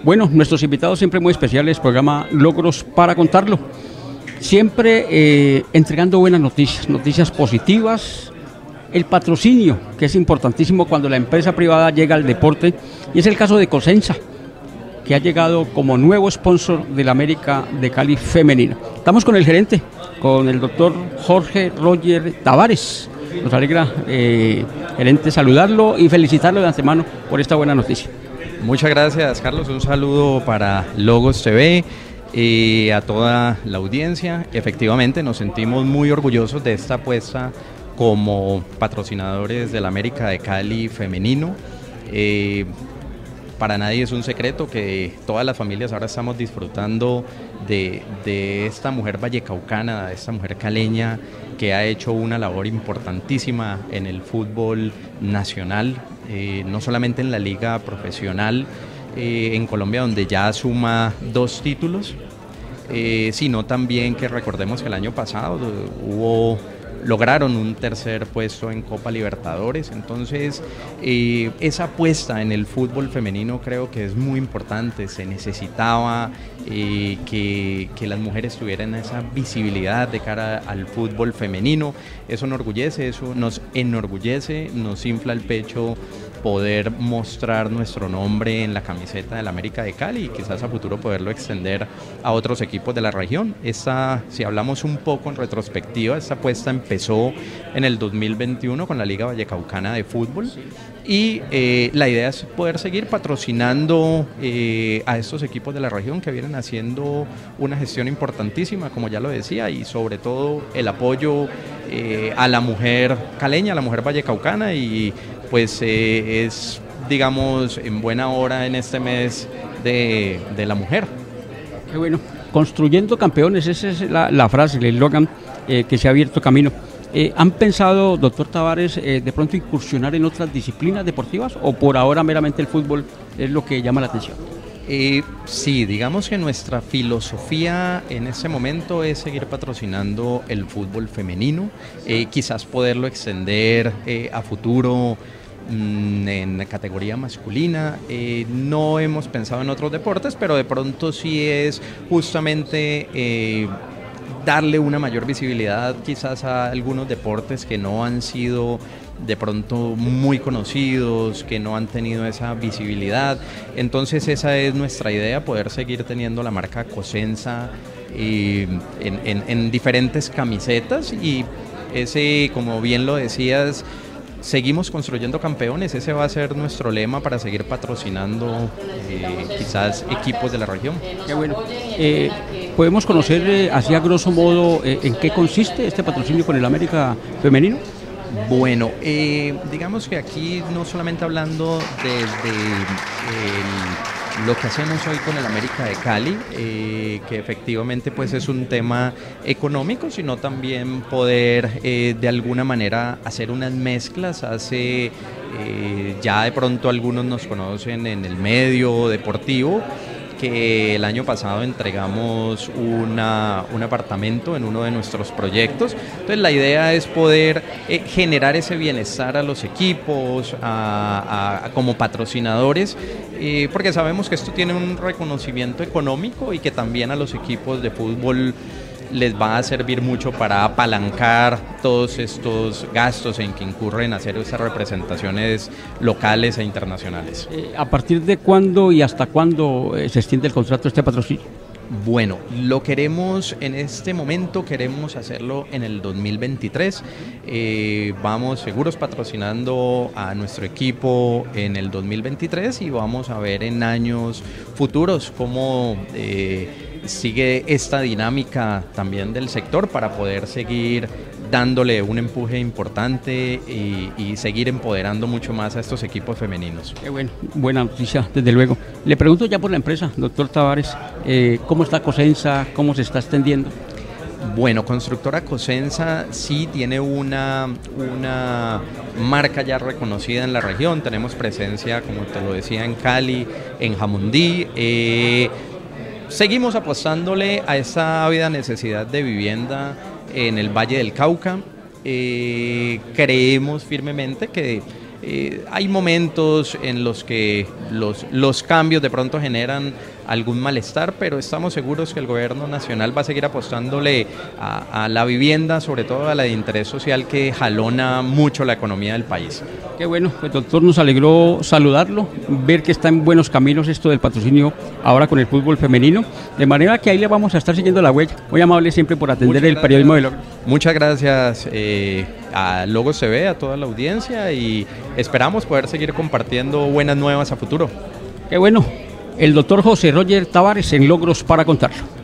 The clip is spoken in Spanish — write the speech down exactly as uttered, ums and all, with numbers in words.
Bueno, nuestros invitados siempre muy especiales, programa Logros para Contarlo. Siempre eh, entregando buenas noticias, noticias positivas, el patrocinio, que es importantísimo cuando la empresa privada llega al deporte, y es el caso de Cosenza, que ha llegado como nuevo sponsor del América de Cali femenino. Estamos con el gerente, con el doctor Jorge Roger Tavares. Nos alegra, eh, gerente, saludarlo y felicitarlo de antemano por esta buena noticia. Muchas gracias, Carlos. Un saludo para Logos T V y a toda la audiencia. Efectivamente, nos sentimos muy orgullosos de esta apuesta como patrocinadores del América de Cali femenino. Eh, para nadie es un secreto que todas las familias ahora estamos disfrutando de, de esta mujer vallecaucana, de esta mujer caleña que ha hecho una labor importantísima en el fútbol nacional, eh, no solamente en la liga profesional eh, en Colombia, donde ya suma dos títulos, eh, sino también que recordemos que el año pasado hubo... lograron un tercer puesto en Copa Libertadores. Entonces eh, esa apuesta en el fútbol femenino creo que es muy importante. Se necesitaba eh, que, que las mujeres tuvieran esa visibilidad de cara al fútbol femenino. Eso enorgullece, eso nos enorgullece, nos infla el pecho poder mostrar nuestro nombre en la camiseta del América de Cali y quizás a futuro poderlo extender a otros equipos de la región. Esta, si hablamos un poco en retrospectiva, esta apuesta empezó en el dos mil veintiuno con la Liga Vallecaucana de Fútbol y eh, la idea es poder seguir patrocinando eh, a estos equipos de la región que vienen haciendo una gestión importantísima, como ya lo decía, y sobre todo el apoyo eh, a la mujer caleña, a la mujer vallecaucana, y pues eh, es, digamos, en buena hora en este mes de, de la mujer. Qué bueno. Construyendo campeones, esa es la, la frase, el eslogan eh, que se ha abierto camino. Eh, ¿Han pensado, doctor Tavares, eh, de pronto incursionar en otras disciplinas deportivas o por ahora meramente el fútbol es lo que llama la atención? Eh, sí, digamos que nuestra filosofía en este momento es seguir patrocinando el fútbol femenino, eh, quizás poderlo extender eh, a futuro en categoría masculina. Eh, no hemos pensado en otros deportes, pero de pronto sí es justamente eh, darle una mayor visibilidad quizás a algunos deportes que no han sido de pronto muy conocidos, que no han tenido esa visibilidad. Entonces esa es nuestra idea, poder seguir teniendo la marca Cosenza eh, en, en, en diferentes camisetas, y ese, como bien lo decías, seguimos construyendo campeones. Ese va a ser nuestro lema para seguir patrocinando eh, quizás equipos de la región. Qué bueno. Eh, ¿Podemos conocer eh, así a grosso modo eh, en qué consiste este patrocinio con el América femenino? Bueno, eh, digamos que aquí no solamente hablando de, de el, lo que hacemos hoy con el América de Cali, eh, que efectivamente pues es un tema económico, sino también poder eh, de alguna manera hacer unas mezclas. Hace eh, ya de pronto algunos nos conocen en el medio deportivo, que el año pasado entregamos una, un apartamento en uno de nuestros proyectos. Entonces la idea es poder eh, generar ese bienestar a los equipos, a, a, a como patrocinadores, eh, porque sabemos que esto tiene un reconocimiento económico y que también a los equipos de fútbol les va a servir mucho para apalancar todos estos gastos en que incurren hacer esas representaciones locales e internacionales. Eh, ¿A partir de cuándo y hasta cuándo eh, se extiende el contrato de este patrocinio? Bueno, lo queremos en este momento, queremos hacerlo en el dos mil veintitrés. Eh, vamos seguros patrocinando a nuestro equipo en el dos mil veintitrés y vamos a ver en años futuros cómo eh, sigue esta dinámica también del sector para poder seguir dándole un empuje importante y, y seguir empoderando mucho más a estos equipos femeninos. Qué bueno, buena noticia, desde luego. Le pregunto ya por la empresa, doctor Tavares, eh, ¿cómo está Cosenza? ¿Cómo se está extendiendo? Bueno, Constructora Cosenza sí tiene una, una marca ya reconocida en la región. Tenemos presencia, como te lo decía, en Cali, en Jamundí. Eh, seguimos apostándole a esa ávida necesidad de vivienda en el Valle del Cauca. Eh, creemos firmemente que Eh, hay momentos en los que los, los cambios de pronto generan algún malestar, pero estamos seguros que el gobierno nacional va a seguir apostándole a, a la vivienda, sobre todo a la de interés social, que jalona mucho la economía del país. Qué bueno, pues doctor, nos alegró saludarlo, ver que está en buenos caminos esto del patrocinio ahora con el fútbol femenino, de manera que ahí le vamos a estar siguiendo la huella. Muy amable siempre por atender Muchas el gracias. Periodismo de Logros. Muchas gracias eh, a Logos T V, a toda la audiencia, y esperamos poder seguir compartiendo buenas nuevas a futuro. Qué bueno. El doctor José Roger Tavares en Logros para Contarlo.